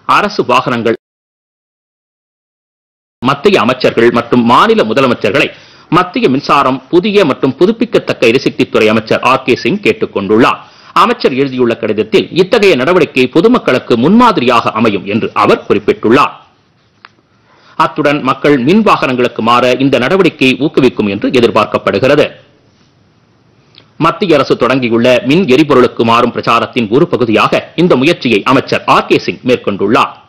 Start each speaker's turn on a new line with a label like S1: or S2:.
S1: அரசு வாகனங்கள் மத்திய அமைச்சர்கள் மற்றும் மாநில முதலமைச்சர்களை மத்திய மின்சாரம், புதிய மற்றும் புதுப்பிக்கத்தக்க எரிசக்தித்துறை அமைச்சர் ஆர்.கே. சிங் கேட்டுக் கொண்டுள்ளார். அமைச்சர் எழுதியுள்ள கடிதத்தில் இத்தகைய நடவடிக்கை பொதுமக்களுக்கு முன்மாதிரியாக அமையும் என்று அவர் குறிப்பிட்டுள்ளார். அத்துடன் மக்கள் மின் வாகனங்களுக்கு மாற இந்த நடவடிக்கை ஊக்குவிக்கும் என்று எதிர்பார்க்கப்படுகிறது. மத்திய அரசு தொடங்கியுள்ள மின் எரிபொருளுக்கு மாறும் பிரச்சாரத்தின் ஒரு பகுதியாக இந்த முயற்சியை அமைச்சர் ஆர்.கே. சிங் மேற்கொண்டுள்ளார்.